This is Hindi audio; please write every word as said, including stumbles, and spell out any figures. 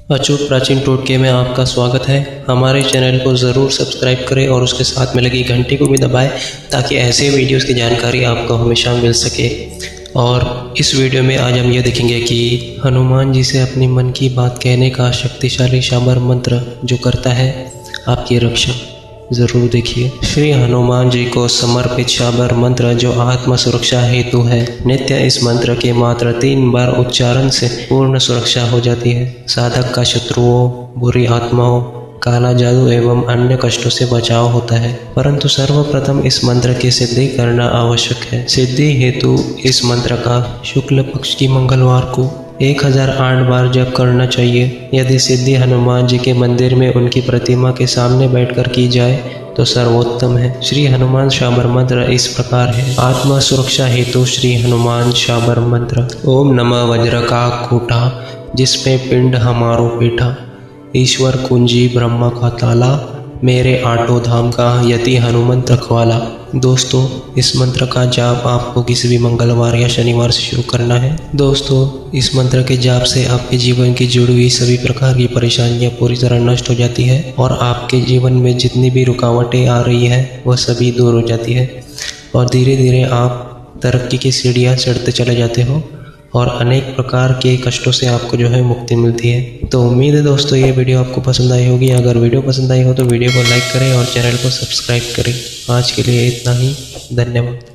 अचूक प्राचीन टोटके में आपका स्वागत है। हमारे चैनल को ज़रूर सब्सक्राइब करें और उसके साथ में लगी घंटी को भी दबाएं ताकि ऐसे वीडियोस की जानकारी आपको हमेशा मिल सके। और इस वीडियो में आज हम ये देखेंगे कि हनुमान जी से अपनी मन की बात कहने का शक्तिशाली शाबर मंत्र जो करता है आपकी रक्षा। ज़रूर देखिए। श्री हनुमान जी को समर्पित शाबर मंत्र जो आत्म सुरक्षा हेतु है। नित्य इस मंत्र के मात्र तीन बार उच्चारण से पूर्ण सुरक्षा हो जाती है। साधक का शत्रुओं, बुरी आत्माओं, काला जादू एवं अन्य कष्टों से बचाव होता है। परंतु सर्वप्रथम इस मंत्र की सिद्धि करना आवश्यक है। सिद्धि हेतु इस मंत्र का शुक्ल पक्ष की मंगलवार को एक हजार आठ बार जप करना चाहिए। यदि सिद्धि हनुमान जी के मंदिर में उनकी प्रतिमा के सामने बैठकर की जाए तो सर्वोत्तम है। श्री हनुमान शाबर मंत्र इस प्रकार है। आत्मा सुरक्षा हेतु श्री हनुमान शाबर मंत्र। ओम नमः वज्रकाकूटा जिसमें पिंड हमारो पेठा, ईश्वर कुंजी ब्रह्मा का ताला, मेरे आठों धाम का यति हनुमंत रखवाला। दोस्तों, इस मंत्र का जाप आपको किसी भी मंगलवार या शनिवार से शुरू करना है। दोस्तों, इस मंत्र के जाप से आपके जीवन की जुड़ी हुई सभी प्रकार की परेशानियां पूरी तरह नष्ट हो जाती है और आपके जीवन में जितनी भी रुकावटें आ रही हैं वह सभी दूर हो जाती है और धीरे धीरे आप तरक्की की सीढ़ियां चढ़ते चले जाते हो और अनेक प्रकार के कष्टों से आपको जो है मुक्ति मिलती है। तो उम्मीद है दोस्तों ये वीडियो आपको पसंद आई होगी। अगर वीडियो पसंद आई हो तो वीडियो को लाइक करें और चैनल को सब्सक्राइब करें। आज के लिए इतना ही। धन्यवाद।